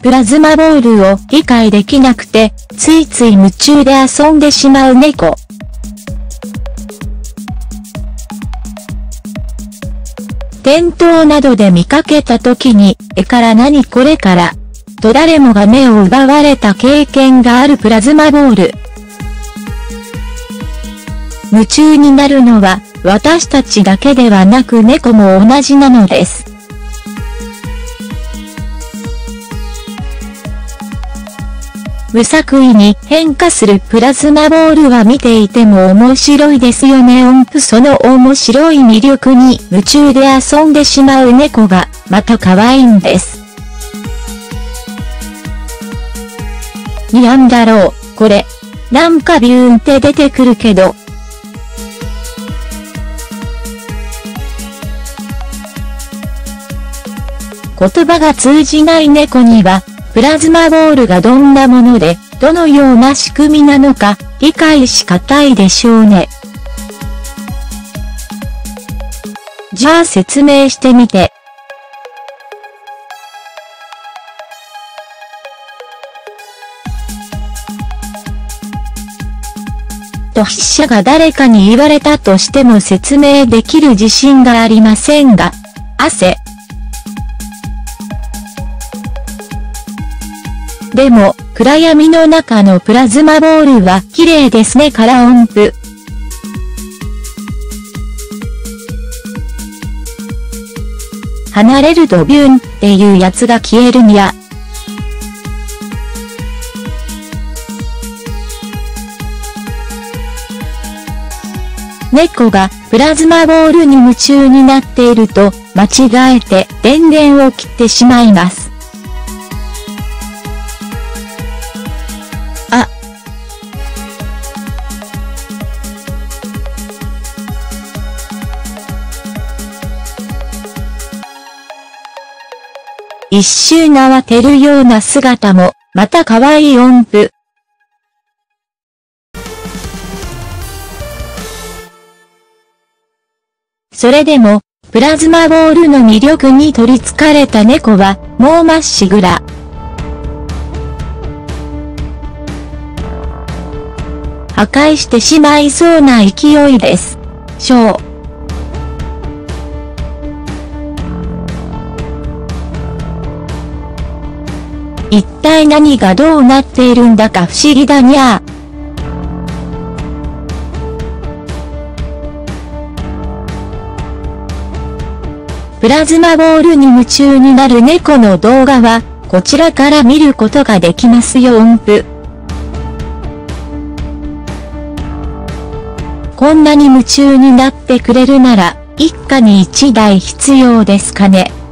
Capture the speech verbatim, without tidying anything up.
プラズマボールを理解できなくて、ついつい夢中で遊んでしまう猫。店頭などで見かけた時に、えから何これから、と誰もが目を奪われた経験があるプラズマボール。夢中になるのは、私たちだけではなく猫も同じなのです。無作為に変化するプラズマボールは見ていても面白いですよね。音符その面白い魅力に夢中で遊んでしまう猫がまた可愛いんです。にゃんだろう、これ。なんかビューンって出てくるけど。言葉が通じない猫には、プラズマボールがどんなもので、どのような仕組みなのか、理解しがたいでしょうね。じゃあ説明してみて。と筆者が誰かに言われたとしても説明できる自信がありませんが、汗。でも、暗闇の中のプラズマボールは綺麗ですねから音符。離れるとビュンっていうやつが消えるにゃ。猫がプラズマボールに夢中になっていると、間違えて電源を切ってしまいます。あ。一周慌てるような姿も、また可愛い音符。それでも、プラズマボールの魅力に取り憑かれた猫は、もうまっしぐら。破壊してしまいそうな勢いです。しょう。一体何がどうなっているんだか不思議だにゃー。プラズマボールに夢中になる猫の動画は、こちらから見ることができますよ音符。こんなに夢中になってくれるなら、一家に一台必要ですかね。